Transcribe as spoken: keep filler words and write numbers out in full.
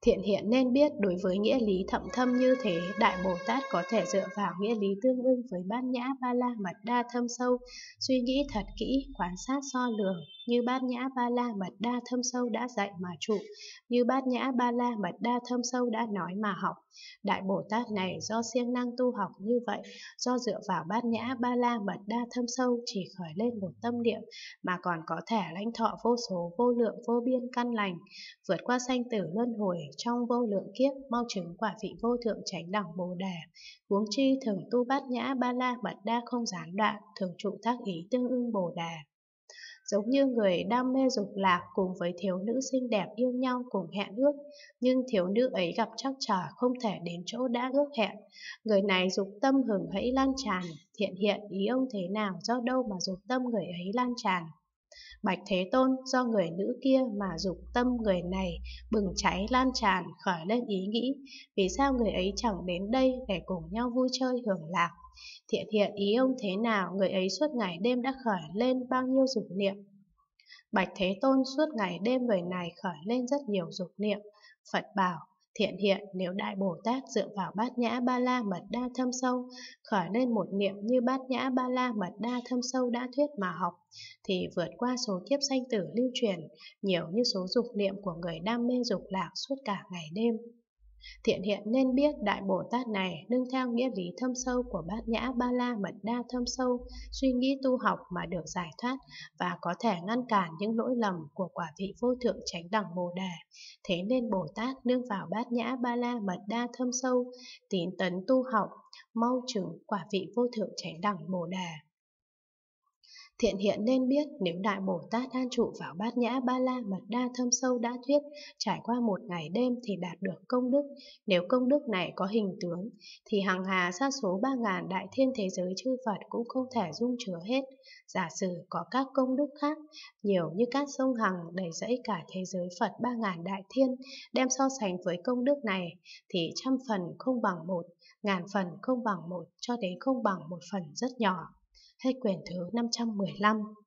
Thiện hiện nên biết đối với nghĩa lý thậm thâm như thế, Đại Bồ Tát có thể dựa vào nghĩa lý tương ưng với Bát Nhã Ba La Mật Đa thâm sâu, suy nghĩ thật kỹ, quan sát so lường, như Bát Nhã Ba La Mật Đa thâm sâu đã dạy mà trụ, như Bát Nhã Ba La Mật Đa thâm sâu đã nói mà học. Đại Bồ Tát này do siêng năng tu học như vậy, do dựa vào Bát Nhã Ba La Mật Đa thâm sâu chỉ khởi lên một tâm niệm mà còn có thể lãnh thọ vô số vô lượng vô biên căn lành, vượt qua sanh tử luân hồi trong vô lượng kiếp, mau chứng quả vị vô thượng chánh đẳng Bồ Đề. Huống chi thường tu Bát Nhã Ba La Mật Đa không gián đoạn, thường trụ tác ý tương ưng Bồ Đề. Giống như người đam mê dục lạc cùng với thiếu nữ xinh đẹp yêu nhau cùng hẹn ước, nhưng thiếu nữ ấy gặp trắc trở không thể đến chỗ đã ước hẹn. Người này dục tâm hừng hẫy lan tràn. Thiện hiện ý ông thế nào, do đâu mà dục tâm người ấy lan tràn? Bạch Thế Tôn, do người nữ kia mà dục tâm người này bừng cháy lan tràn, khởi lên ý nghĩ, vì sao người ấy chẳng đến đây để cùng nhau vui chơi hưởng lạc? Thiện hiện ý ông thế nào, người ấy suốt ngày đêm đã khởi lên bao nhiêu dục niệm? Bạch Thế Tôn, suốt ngày đêm người này khởi lên rất nhiều dục niệm. Phật bảo, thiện hiện, nếu Đại Bồ Tát dựa vào Bát Nhã Ba La Mật Đa thâm sâu, khởi lên một niệm như Bát Nhã Ba La Mật Đa thâm sâu đã thuyết mà học, thì vượt qua số kiếp sanh tử lưu truyền, nhiều như số dục niệm của người đam mê dục lạc suốt cả ngày đêm. Thiện hiện nên biết Đại Bồ Tát này nương theo nghĩa lý thâm sâu của Bát Nhã Ba La Mật Đa thâm sâu, suy nghĩ tu học mà được giải thoát và có thể ngăn cản những lỗi lầm của quả vị vô thượng chánh đẳng Bồ Đề. Thế nên Bồ Tát nương vào Bát Nhã Ba La Mật Đa thâm sâu, tín tấn tu học, mau chứng quả vị vô thượng chánh đẳng Bồ Đề. Thiện hiện nên biết nếu Đại Bồ Tát an trụ vào Bát Nhã Ba La Mật Đa thâm sâu đã thuyết, trải qua một ngày đêm thì đạt được công đức. Nếu công đức này có hình tướng, thì hằng hà sa số ba ngàn đại thiên thế giới chư Phật cũng không thể dung chứa hết. Giả sử có các công đức khác, nhiều như các sông Hằng đầy dẫy cả thế giới Phật ba ngàn đại thiên, đem so sánh với công đức này, thì trăm phần không bằng một, ngàn phần không bằng một, cho đến không bằng một phần rất nhỏ. Hết quyển thứ năm trăm mười lăm.